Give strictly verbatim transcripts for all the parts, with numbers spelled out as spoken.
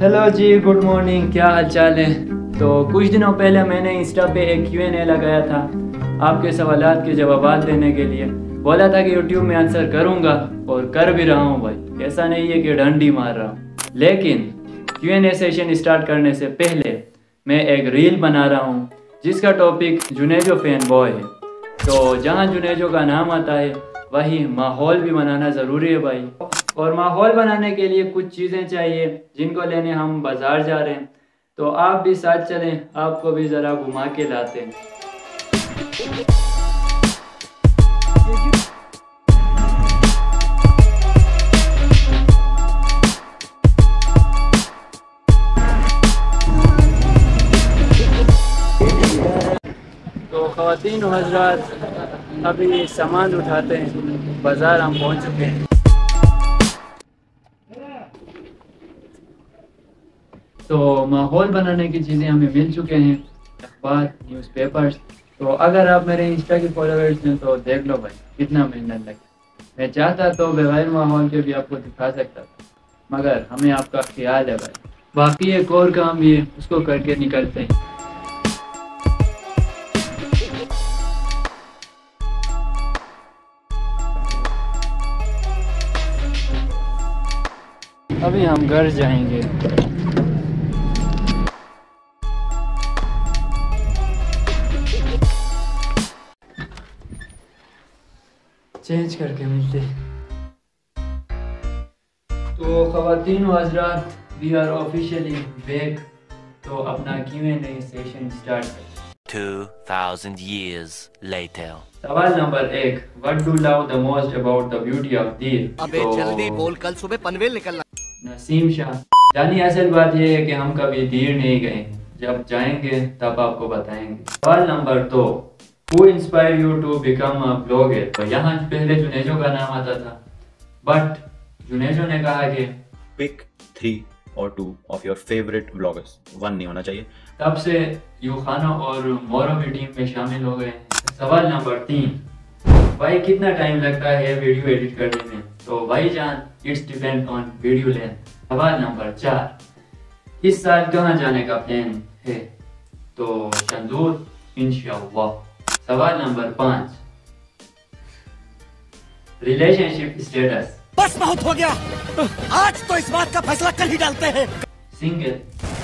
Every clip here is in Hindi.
हेलो जी, गुड मॉर्निंग, क्या हाल चाल है। तो कुछ दिनों पहले मैंने इंस्टा पे एक क्यू एन ए लगाया था आपके सवालात के जवाब देने के लिए। बोला था कि यूट्यूब में आंसर करूँगा और कर भी रहा हूँ भाई, ऐसा नहीं है कि डंडी मार रहा हूँ। लेकिन Q and A session start करने से पहले मैं एक रील बना रहा हूँ जिसका टॉपिक जुनेजो फैन बॉय है। तो जहाँ जुनेजो का नाम आता है वही माहौल भी बनाना ज़रूरी है भाई। और माहौल बनाने के लिए कुछ चीज़ें चाहिए जिनको लेने हम बाज़ार जा रहे हैं। तो आप भी साथ चलें, आपको भी ज़रा घुमा के लाते हैं। तो ख़वातीन व हज़रात, अभी सामान उठाते हैं, बाज़ार हम पहुंच चुके हैं। तो माहौल बनाने की चीज़ें हमें मिल चुके हैं, अखबार, न्यूज़पेपर्स। तो अगर आप मेरे इंस्टा के फॉलोअर्स हैं तो देख लो भाई कितना मेहनत लगी। मैं चाहता तो बगैर माहौल के भी आपको दिखा सकता था, मगर हमें आपका ख्याल है भाई। बाकी एक और काम भी है, उसको करके निकलते हैं। अभी हम घर जाएंगे। चेंज करके मिलते। तो ख़वातीन व हज़रात, वी आर ऑफिशियली बैक। तो अपना Q and A session start करते। two thousand years later. सवाल नंबर एक, what do love the most about the beauty of dear. अबे तो जल्दी बोल, कल सुबह पनवेल निकलना। नसीम शाह। यानी असल बात यह है कि हम कभी दीर नहीं गए, जब जाएंगे तब आपको बताएंगे। सवाल नंबर दो, Who inspired you to become a blogger? तो यहाँ पहले जुनेजो का नाम आता था, बट जुनेजो ने कहा कि पिक थ्री और two of your favourite bloggers, one नहीं होना चाहिए। तब से यूखाना और मोरो भी टीम में शामिल हो गए। सवाल नंबर तीन, भाई कितना टाइम लगता है वीडियो एडिट करने में। तो भाई जान, it's depend on video length. सवाल नंबर चार, इस साल कहाँ जाने का प्लान है। तो शंदूर इंशाअल्लाह। सवाल नंबर पाँच, रिलेशनशिप स्टेटस। बस बहुत हो गया, आज तो इस बात का फैसला कल ही डालते हैं। सिंगल।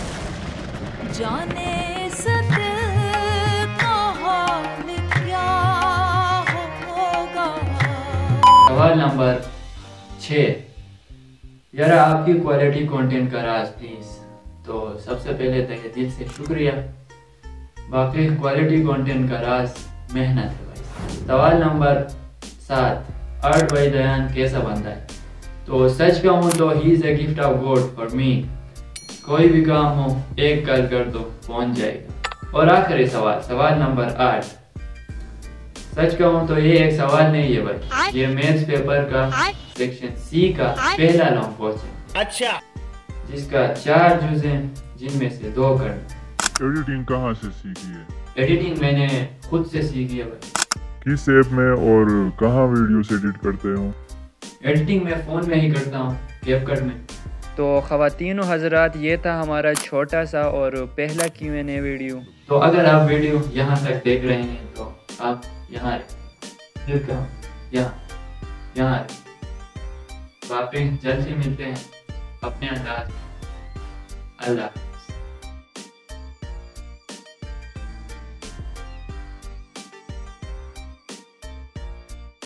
जाने से दिल का हाल क्या होगा। सवाल नंबर छः, यार आपकी क्वालिटी कंटेंट का राज प्लीज। तो सबसे पहले तहे दिल से शुक्रिया। बाकी क्वालिटी कंटेंट का राज मेहनत है भाई। सवाल नंबर सात, आर्ट भाई दयान कैसा बनता है। तो सच कहूँ तो he is a gift of God for me. कोई भी काम हो एक कल कर दो पहुंच जाएगा। और आखिरी सवाल, सवाल नंबर आठ, सच कहूँ तो ये एक सवाल नहीं है भाई, ये मैथ्स पेपर का सेक्शन सी का पहला लॉन्ग क्वेश्चन। अच्छा, जिसका चार जुज़ हैं जिनमें से दो करना। एडिटिंग कहाँ से सीखी है? एडिटिंग मैंने खुद से सीखी है भाई। किस ऐप में और कहाँ वीडियोस एडिट करते हो? एडिटिंग मैं फ़ोन में ही करता हूँ, कैपकट में। तो ख़वातीन व हज़रात, ये था हमारा छोटा सा और पहला क्यू एन ए वीडियो। तो अगर आप वीडियो यहाँ तक देख रहे हैं तो आप यहाँ रहे, यहाँ यहाँ रहे। वापिस जल्द ही मिलते हैं अपने अंदाज। अल्लाह।